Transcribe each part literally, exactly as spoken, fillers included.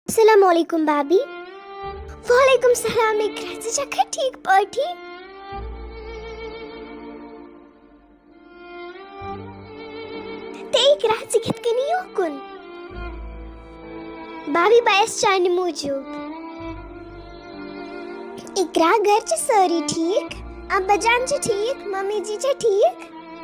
السلام علیکم بابی. وعلیکم السلام اقرا. ژٕ چھکھا ٹھیک پٲٹھی؟ تہٕ اقرا ژٕ کِتھ کٔنی یوکُن؟ بابی بہٕ آیس چانہِ موٗجوٗب. اقرا گرِ چھِ سٲری ٹھیک؟ ابا جان چھِ ٹھیک؟ ممی جی چھا ٹھیک؟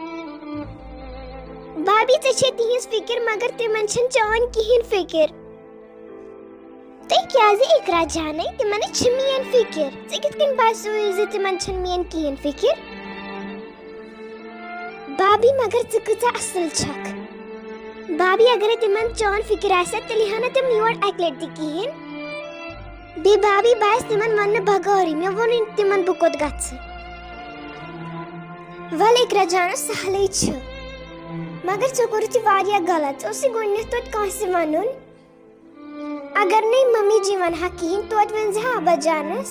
بابی ژےٚ چھے تِہنٛز فِکر مگر تِمن چھنہٕ چٲنۍ کِہینۍ فِکر. تُہۍ کیازِ اقرا جانے؟ تِمن چھِ میٲنۍ فِکر. ژےٚ کِتھ کٔنۍ باسیوے زِ تِمن چھنہٕ میٲنۍ کِہینۍ فِکر؟ بابی مگر ژٕ کۭژاہ اصل چھکھ. بابی اگرے تِمن چٲنۍ فِکر آسہِ تیٚلہِ یِہا نہٕ تِم یور اکہِ لٹہِ تہِ کِہینۍ. بیٚیہِ بابی بہٕ آسہٕ تِمن وننہٕ بغٲرٕے. مےٚ ووٚنُے تِمن بہٕ کوٚت گژھٕ. ول اقرا جانس سہلٕے چھُ مگر ژےٚ کوٚرُتھ یہِ واریاہ غلط. ژےٚ اوسُے گۄڈٕنیتھ توتہِ کٲنٛسہِ ونُن. اگر نَے ممی جی ونہا کِہینۍ توتہِ ؤنۍ زِ ابا جانس.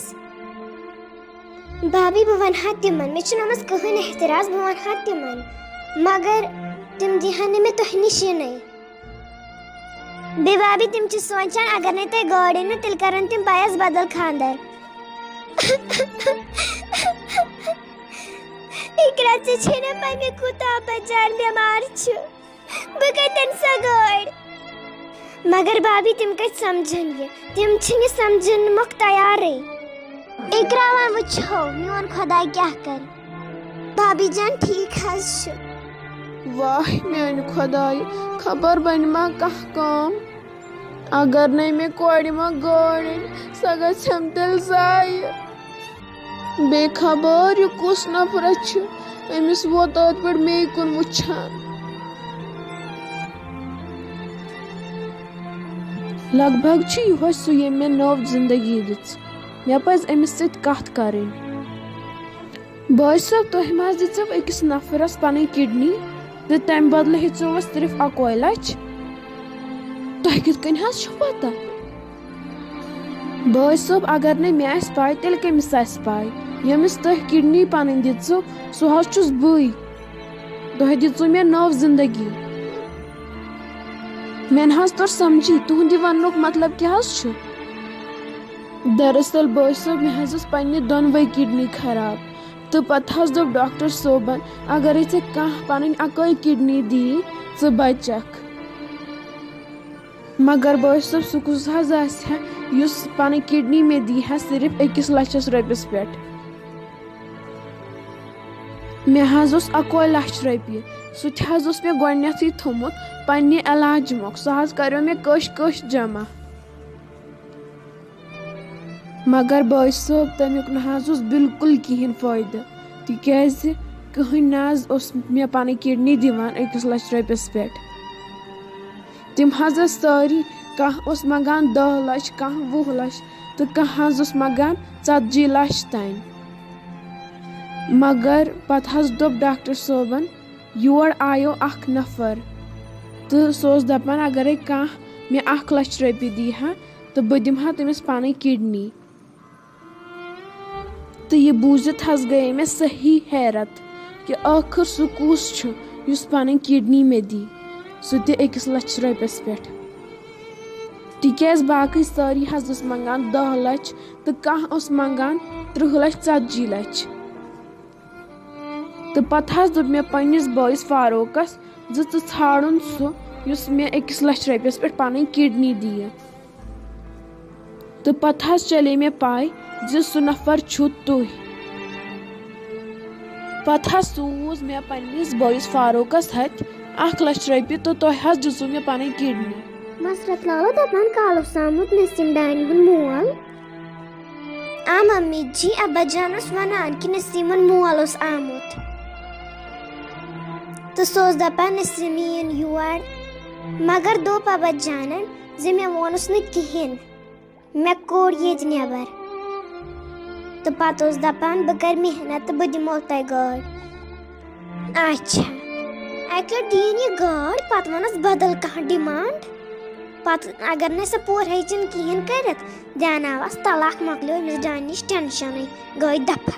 بابی بہٕ ونہا تِمن. مےٚ چھُنہٕ آمٕژ کٕہٕنۍ احتراز. بہٕ ونہا تِمن مگر تِم دیٖہن نہٕ مےٚ تۄہہِ نِش یِنٕے. بیٚیہِ بابی تِم چھِ سونٛچان اگر نَے تۄہہِ گٲڑۍ أنِو تیٚلہِ کرن تِم بایس بدل خانٛدر. اقرا ژےٚ چھے نہ پاے مےٚ کوٗتاہ ابا جان بٮ۪مار چھُ. بہٕ کتہِ انہٕ سۄ گٲڑۍ؟ مگر بابی تِم کتہِ سمجھن یہِ. تِم چھِنہٕ یہِ سمجھن مۄکھ تیارٕے. اقرا وۄنۍ وٕچھو میون خۄداے کیٛاہ کرِ. بابی جان ٹھیک حظ چھُ. واہ میانہِ خۄدایہِ خبر بنہِ ما کانٛہہ کٲم. اگر نَے مےٚ کورِ ما گٲڑۍ أنۍ سۄ گژھٮ۪م تیٚلہِ ضایہِ. بیٚیہِ خبر یہِ کُس نفرا چھُ أمِس ووت ٲدۍ پٲٹھۍ مے کُن وٕچھان. لگ بگ چھُ یِہوے سُہ ییٚمۍ مےٚ نٔو زندگی دِژ. مےٚ پزِ أمِس سۭتۍ کتھ کرٕنۍ. بٲے صٲب تُہۍ ما حظ دِژیو أکِس نفرس پنٕنۍ کڈنی تہٕ تمہِ بدلہٕ ہیژیو اسہِ صرف اکوے لچھ. تۄہہِ کِتھ کٔنۍ حظ چھُو پتہ؟ بٲے صٲب اگر نہٕ مےٚ آسہِ پاے تیٚلہِ کٔمِس آسہِ پاے. ییٚمِس تُہۍ کڈنی پنٕنۍ دِژٕو سُہ حظ چھُس بٕے. تۄہہِ دِژٕو مےٚ نٔو زندگی. مےٚ نہ حظ توٚر سمجھی تُہنٛد یہِ وننُک مطلب کیٛاہ حظ چھُ؟ دراصل بٲے صٲب مےٚ حظ ٲس پننہِ دۄنوے کڈنی خراب تہٕ پتہٕ حظ دوٚپ ڈاکٹر صٲبن اگرے ژےٚ کانٛہہ پنٕنۍ اکٲے کڈنی دِیی ژٕ بچکھ. مگر بٲے صٲب سُہ کُس حظ آسہِ ہا یُس پنٕنۍ کڈنی مےٚ دی ہا صرف أکِس لچھس رۄپیس پٮ۪ٹھ. مےٚ حظ اوس اکوے لچھ رۄپیہِ. سُہ تہِ حظ اوس مےٚ گۄڈٕنیتھٕے تھوٚمُت پننہِ علاجہِ مۄکھ. سُہ حظ کریو مےٚ کٔش کٔش جمع. مگر بٲے صٲب تمیُک نہ حظ اوس بالکُل کہیٖنۍ فٲیدٕ تِکیازِ کٕہٕنۍ نہ حظ اوس مےٚ پنٕنۍ کڈنی دِوان أکِس لچھ رۄپیس پٮ۪ٹھ. تِم حظ ٲسۍ سٲری کانٛہہ اوس منگان دہ لچھ کانٛہہ وُہ لچھ تہٕ کانٛہہ حظ اوس منگان ژتجی لچھ تانۍ. مگر پتہٕ حظ دوٚپ ڈاکٹر صٲبن یور آیو اکھ نفر تہٕ سُہ اوس دپان اگرے کانٛہہ مےٚ اکھ لچھ رۄپیہِ دی ہا تہٕ بہٕ دِمہٕ ہا تٔمِس پنٕنۍ کڈنی. تہٕ یہِ بوٗزِتھ حظ گٔیے مےٚ صحیح حیرت کہِ ٲخٕر سُہ کُس چھُ یُس پنٕنۍ کڈنی مےٚ دی سُہ تہِ أکِس لچھس رۄپیس پٮ۪ٹھ. تِکیازِ باقٕے سٲری حظ ٲسۍ منگان دہ لچھ تہٕ کانٛہہ اوس منگان تٕرٛہ لچھ ژتجی لچھ. تہٕ پتہٕ حظ دوٚپ مےٚ پننِس بٲیِس فاروقس زِ ژٕ ژھانڈُن سُہ یُس مےٚ أکِس لچھ رۄپیس پٮ۪ٹھ پنٕنۍ کڈنی دِیہِ. تہٕ پتہٕ حظ چلے مےٚ پاے زِ سُہ نفر چھُو تُہۍ. پتہٕ حظ سوٗز مےٚ پننِس بٲیِس فاروقس اتھِ اکھ لچھ رۄپیہِ تہٕ تۄہہِ حظ دِژوٕ مےٚ پنٕنۍ کڈنی. مسرت لالو دپان کالہٕ اوس آمُت نسیٖم ڈانہِ ہُنٛد مول. آ ممی جی ابا جان اوس ونان کہِ نسیٖمُن مول اوس آمُت تہٕ سُہ اوس دپان نسیٖم یِیِن یور. مگر دوٚپ ابا جانن زِ مےٚ ووٚنُس نہٕ کِہینۍ مےٚ کوٚر ییٚتہِ نٮ۪بر. تہٕ پتہٕ اوس دپان بہٕ کرٕ محنت تہٕ بہٕ دِمو تۄہہِ گٲڑۍ. اچھا اکہِ لٹہِ دِیِن یہِ گٲڑۍ پتہٕ ونس بدل کانٛہہ ڈِمانڈ. پتہٕ اگر نہٕ سۄ پوٗرٕ ہیٚچِن کہیٖنۍ کٔرِتھ دیاناوس طلاق مۄکلیو أمِس ڈانہِ نِش ٹٮ۪نشنٕے گٔے دفا.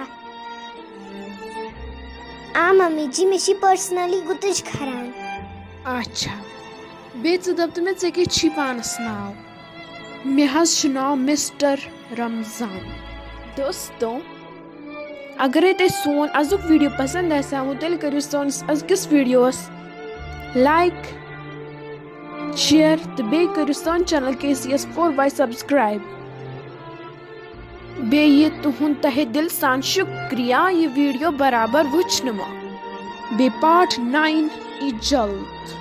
آ ممی جی مےٚ چھِ پٔرسنلی گُتٕج کھران. اچھا بیٚیہِ ژٕ دپ تہٕ مےٚ ژےٚ کیٛاہ چھُے پانس ناو؟ مےٚ حظ چھُ ناو مسٹر رمضان. دوستو اگرے تۄہہِ سون أزیُک ویٖڈیو پسنٛد آسہِ آمُت تیٚلہِ کٔرِو سٲنِس أزکِس ویٖڈیوَس لایک شِیر تہٕ بیٚیہِ کٔرِو سٲنۍ channel K C S four Y subscribe. بیٚیہِ تُہُنٛد تہہِ دِل سان شُکریہ یہِ ویٖڈیو برابر وٕچھنہٕ مۄکھ. بیٚیہِ پارٹ ناین یی جلد.